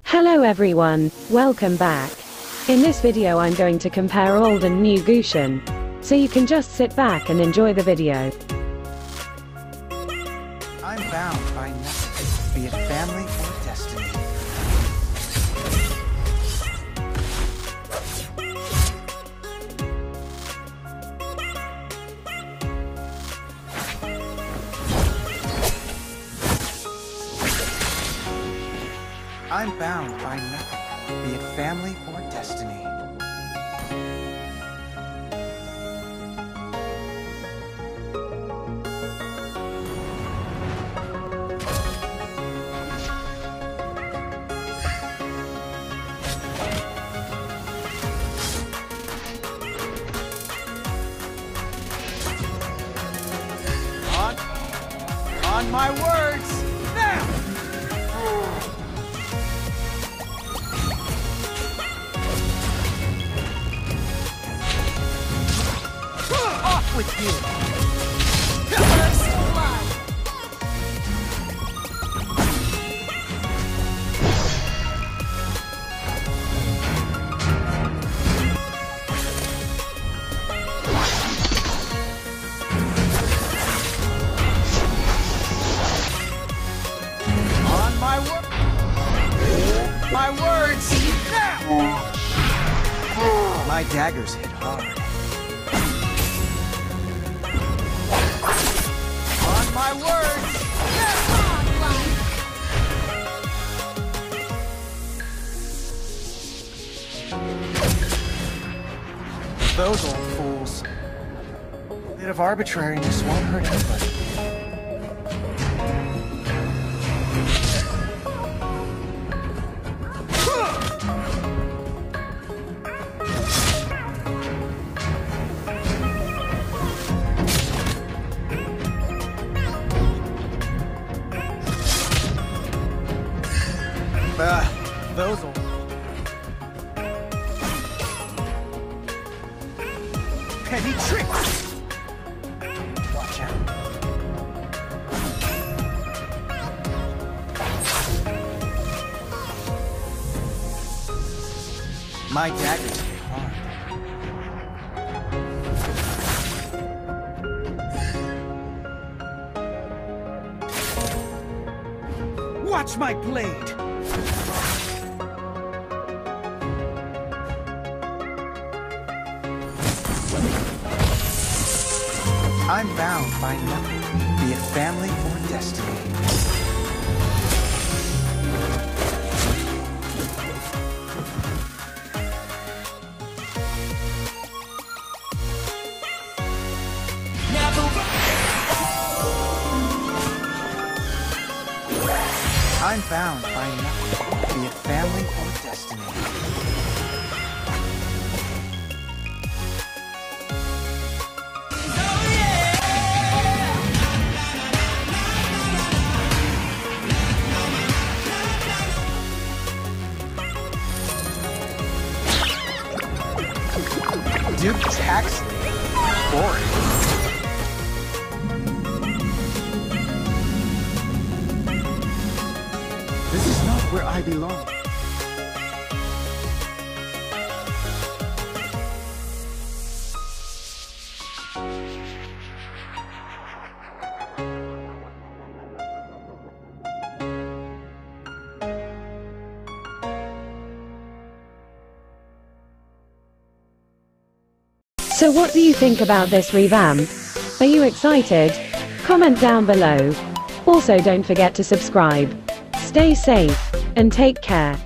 Hello everyone, welcome back. In this video I'm going to compare old and new Gusion. So you can just sit back and enjoy the video. I'm bound by nothing, be it family or destiny. I'm bound by nothing, be it family or destiny. On my words, now! Off with you! First blood! My words, now! My daggers hit hard. On my words, now! Those old fools. A bit of arbitrariness won't hurt anybody. Those old... Petty tricks! Watch out. My daggers hit hard. Watch my blade! I'm bound by nothing, be it family or destiny. I'm bound by nothing, be it family or destiny. Duke tax boring. This is not where I belong. So what do you think about this revamp? Are you excited? Comment down below. Also don't forget to subscribe. Stay safe, and take care.